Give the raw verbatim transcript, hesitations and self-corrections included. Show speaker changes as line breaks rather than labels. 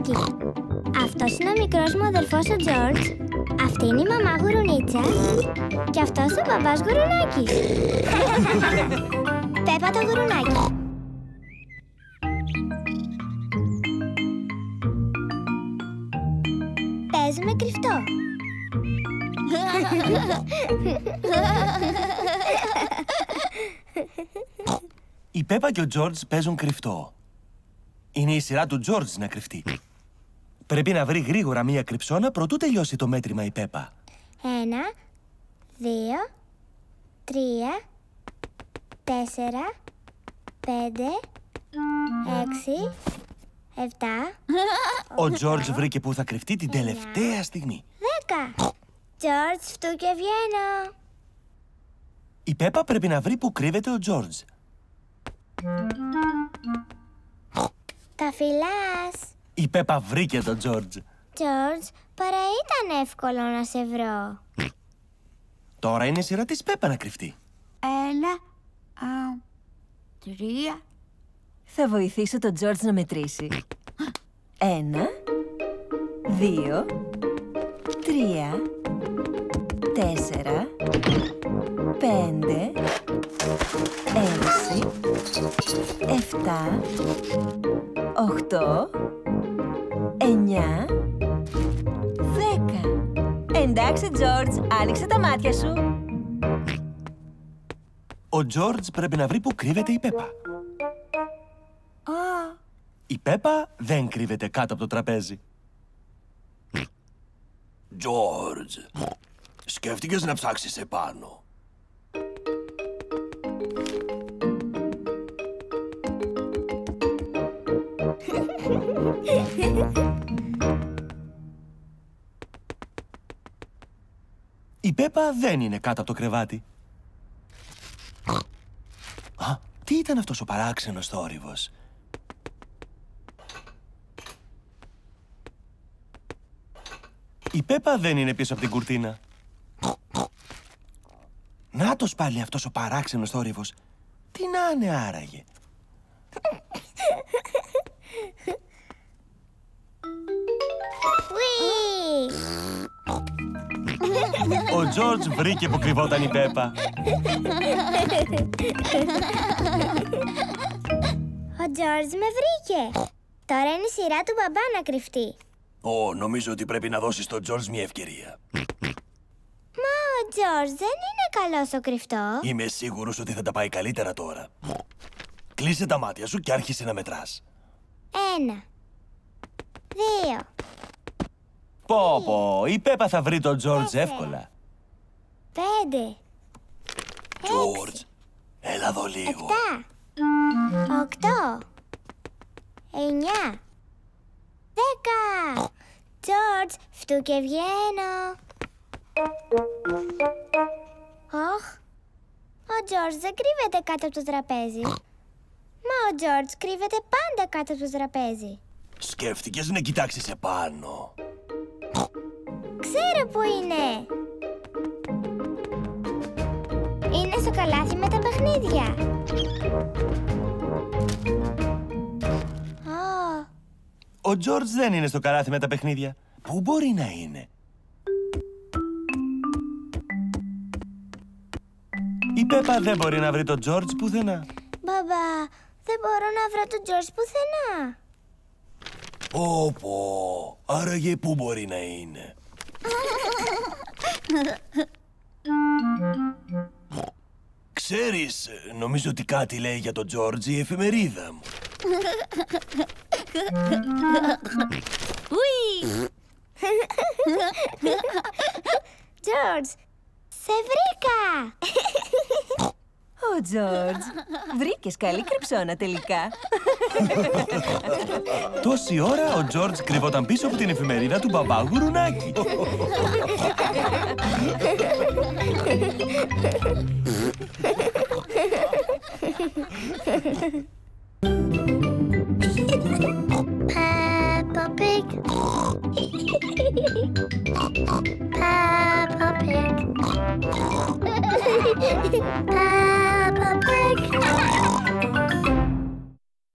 γουρουνάκι. Αυτός είναι ο μικρός μου αδελφός ο Τζόρτζ. Αυτή είναι η μαμά γουρουνίτσα. Και αυτός ο μπαμπάς γουρουνάκης. Πέπα το γουρουνάκι. Παίζουμε κρυφτό.
Η Πέπα και ο Τζόρτζ παίζουν κρυφτό. Είναι η σειρά του Τζόρτζ να κρυφτεί. Πρέπει να βρει γρήγορα μία κρυψώνα προτού τελειώσει το μέτρημα η Πέπα.
Ένα, δύο, τρία, τέσσερα, πέντε, έξι, επτά.
Ο Τζόρτζ βρήκε που θα κρυφτεί την τελευταία στιγμή.
Δέκα. Τζόρτζ, φτού και βγαίνω.
Η Πέπα πρέπει να βρει που κρύβεται ο Τζόρτζ.
Τα φυλάς.
Η Πέπα βρήκε τον Τζόρτζ.
Τζόρτζ, παρά ήταν εύκολο να σε βρω.
Τώρα είναι η σειρά της Πέπα να κρυφτεί.
Ένα, α, τρία.
Θα βοηθήσω τον Τζόρτζ να μετρήσει. Ένα, δύο, τρία, τέσσερα, πέντε, έξι, εφτά, οχτώ, εννιά, δέκα. Εντάξει, Τζόρτζ, άνοιξε τα μάτια σου.
Ο Τζόρτζ πρέπει να βρει που κρύβεται η Πέπα.
Α,
Η Πέπα δεν κρύβεται κάτω από το τραπέζι. Τζόρτζ, σκέφτηκες να ψάξεις επάνω? Η Πέπα δεν είναι κάτω από το κρεβάτι. Α, τι ήταν αυτός ο παράξενος θόρυβος? Η Πέπα δεν είναι πίσω από την κουρτίνα. Νάτος πάλι αυτός ο παράξενος θόρυβος. Τι να είναι άραγε? Ο Τζόρτζ βρήκε που κρυβόταν η Πέπα.
Ο Τζόρτζ με βρήκε. Τώρα είναι η σειρά του μπαμπά να κρυφτεί.
Ω, νομίζω ότι πρέπει να δώσεις στον Τζόρτζ μια ευκαιρία.
Μα ο Τζόρτζ δεν είναι καλός στο κρυφτό.
Είμαι σίγουρος ότι θα τα πάει καλύτερα τώρα. Κλείσε τα μάτια σου και άρχισε να μετράς.
Ένα, δύο,
Πω πω, η Πέπα θα βρει τον Τζόρτζ εύκολα.
πέντε,
Τζόρτζ, έλα εδώ λίγο.
επτά, οκτώ, εννιά, δέκα. Τζόρτζ, φτού και βγαίνω. Οχ, ο Τζόρτζ δεν κρύβεται κάτω από το τραπέζι. Μα ο Τζόρτζ κρύβεται πάντα κάτω από το τραπέζι.
Σκέφτηκες να κοιτάξεις επάνω?
Ξέρω που είναι. Είναι στο καλάθι με τα παιχνίδια. Oh.
Ο Τζόρτζ δεν είναι στο καλάθι με τα παιχνίδια. Πού μπορεί να είναι? Η Πέπα δεν μπορεί να βρει τον Τζόρτζ πουθενά.
Μπαμπά, δεν μπορώ να βρω τον Τζόρτζ πουθενά.
Όπο, άραγε πού μπορεί να είναι? Ξέρεις, νομίζω ότι κάτι λέει για τον Τζόρτζ η εφημερίδα μου.
Τζόρτζ, σε βρήκα!
Ο Τζόρτζ, βρήκες καλή κρυψώνα τελικά.
Τόση ώρα ο Τζόρτζ κρυβόταν πίσω από την εφημερίδα του μπαμπά γουρουνάκι.
Peppa Pig. Peppa Pig. Peppa